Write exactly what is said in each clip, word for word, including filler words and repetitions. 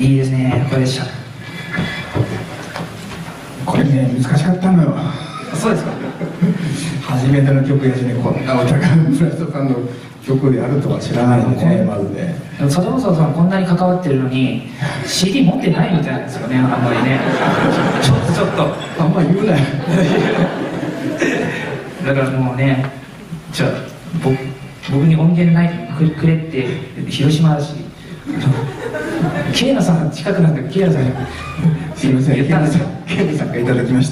いいですね、これでした。 これね、難しかったのよ。 そうですか。 初めての曲やしね、こんなお高いブラストさんの曲であるとは知らないんでね、まずね。 でも佐藤さんこんなに関わってるのに シーディー 持ってないみたいなんですよね、あんまりね。ちょっとちょっとあんま言うなよ。 だからもうね、じゃあ僕僕に音源ないくくれって広島だし、ケイナさん近くなんでケイナさんにすいません、 言ったんですよ。 ケイナさんがいただきました。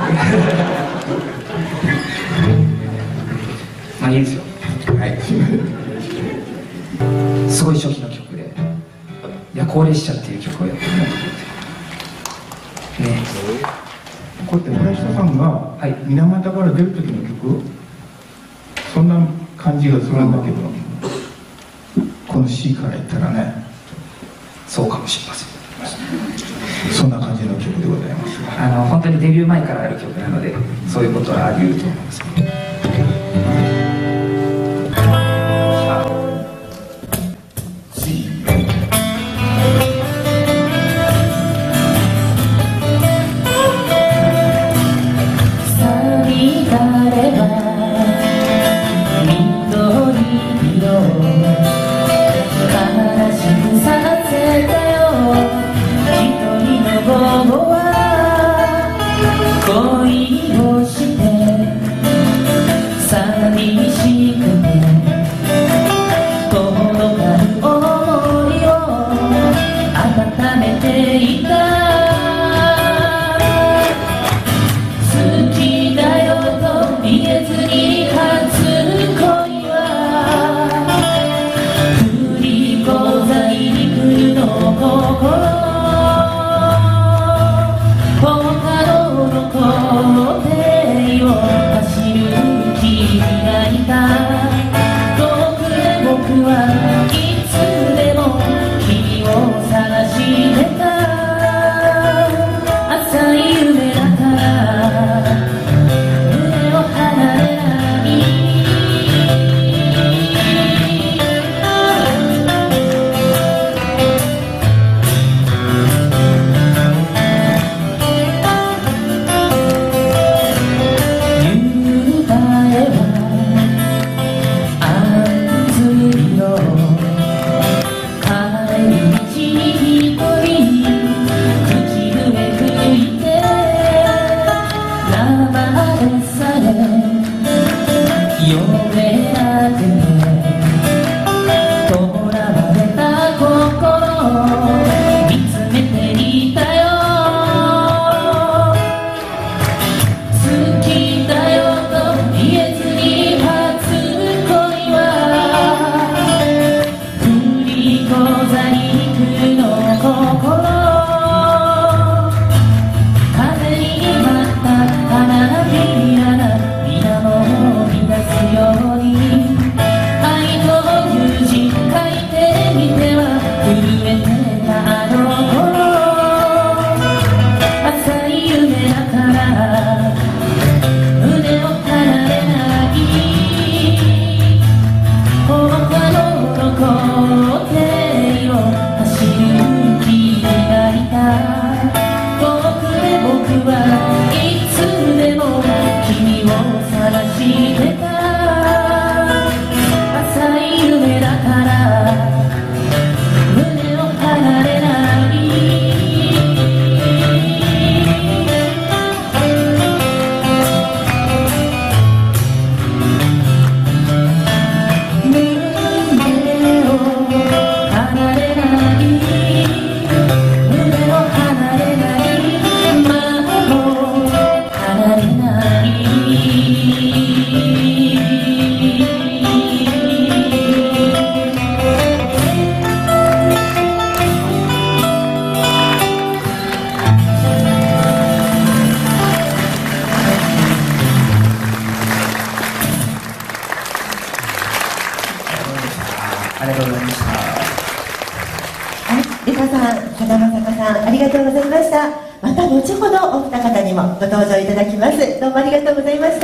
まあいいですよ。 はい、すいません。 すごい初期の曲で「夜行列車」っていう曲をやってみようと思ってね。 こうやって村下さんが水俣から出る時の曲、そんな感じがするんだけど、この C から言ったらね、 そうかもしれません。 そんな感じの曲でございます。 あの本当にデビュー前からある曲なので、そういうことはあり得ると思います。ありがとうございました。 はい、リカさん、さだまさかさん、ありがとうございました。また後ほどお二方にもご登場いただきます。どうもありがとうございました。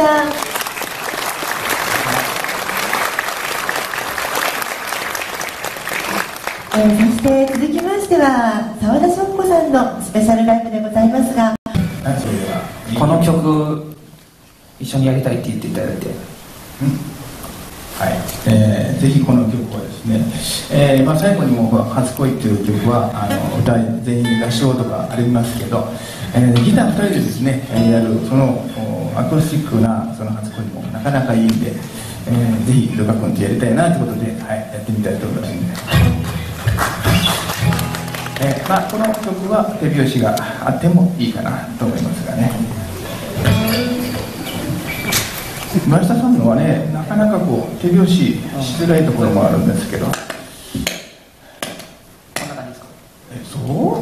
えー、そして続きましては澤田翔子さんのスペシャルライブでございますが、 はい、それではこの曲一緒にやりたいって言っていただいて、うん、 はい、えー、ぜひこの曲はですね、えーまあ、最後にも「初恋」という曲はあの歌い全員合唱とかありますけど、えー、ギターふたりでですねやるそのアコースティックなその初恋もなかなかいいんで、えー、ぜひルカ君とやりたいなということで、はい、やってみたいと思いますので、えーまあ、この曲は手拍子があってもいいかなと思いますがね。村下さんのはね、なかなかこう手拍子しづらいところもあるんですけど。 こんな感じですか？ え、そう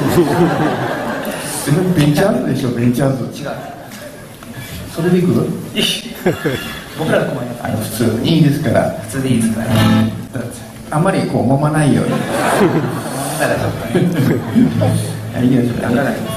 それベンチャーズでしょ、ベンチャーズ。 違う。 それでいく？ 僕らが困ります。 あの普通にいいですから。 普通でいいですからね。 あんまりこう揉まないように。 だからちょっとね。 いきましょう。 ならない。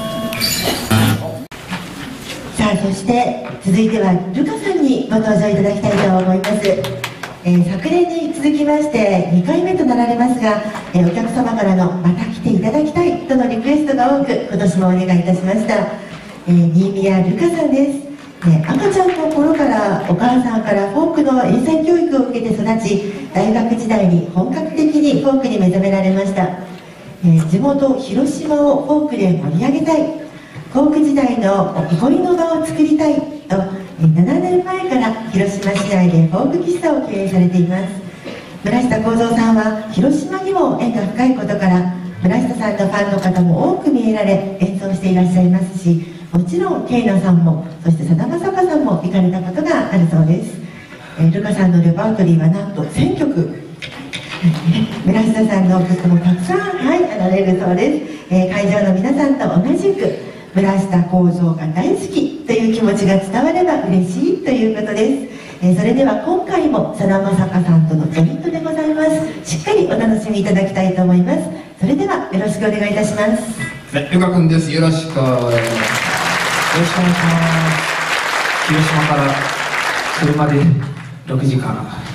さあ、そして続いてはルカさんにご登場いただきたいと思います。えー、昨年に続きましてにかいめとなられますが、えー、お客様からのまた来ていただきたいとのリクエストが多く今年もお願いいたしました。えー、新宮ルカさんです。えー、赤ちゃんの頃からお母さんからフォークの英才教育を受けて育ち、大学時代に本格的にフォークに目覚められました。えー、地元広島をフォークで盛り上げたい、フォーク時代の憩いの場を作りたいとななねんまえから広島市内でフォーク喫茶を経営されています。村下幸三さんは広島にも縁が深いことから村下さんのファンの方も多く見えられ演奏していらっしゃいますし、もちろんケイナさんもそしてさだまさかさんも行かれたことがあるそうです。えー、ルカさんのレパートリーはなんとせんきょく村下さんの曲もたくさん、はい、あられるそうです。えー、会場の皆さんと同じく村下幸三が大好きという気持ちが伝われば嬉しいということです。えー、それでは今回もさだまさかさんとのジョイントでございます。しっかりお楽しみいただきたいと思います。それではよろしくお願いいたします。 はい、ルカ君です。よろしくお願いします。 よろしくお願いします。広島から車でろくじかん。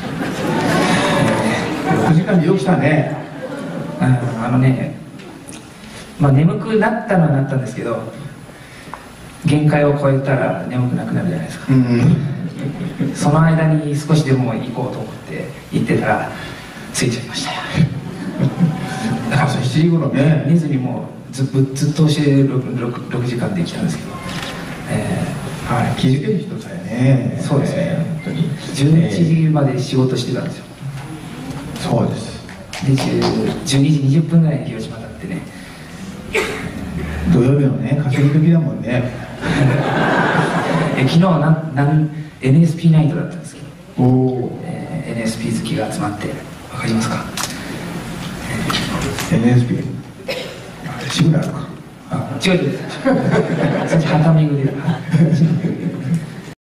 ろくじかんでよく来たね。 うん、あのね、まあ眠くなったのはなったんですけど、限界を超えたら眠くなくなるじゃないですか。うん、その間に少しでも行こうと思って行ってたら着いちゃいましたよ。 朝しちじ頃ね、 寝ずにもうずっとずっとして 6, 6, 6時間で来たんですけど、えー、はい、気づける人さえね。 そうですね、 えー、本当にじゅういちじまで仕事してたんですよ。 そうです。 でじゅうにじにじゅっぷんぐらいに広島だってね。 土曜日のね、稼ぎ時だもんね。 え昨日はなんなん エヌエスピー ナイトだったんですけど、 お、 えー、エヌエスピー 好きが集まって、わかりますか？ エヌエスピー シグナルか。 あ、違う違うそっちハタミングで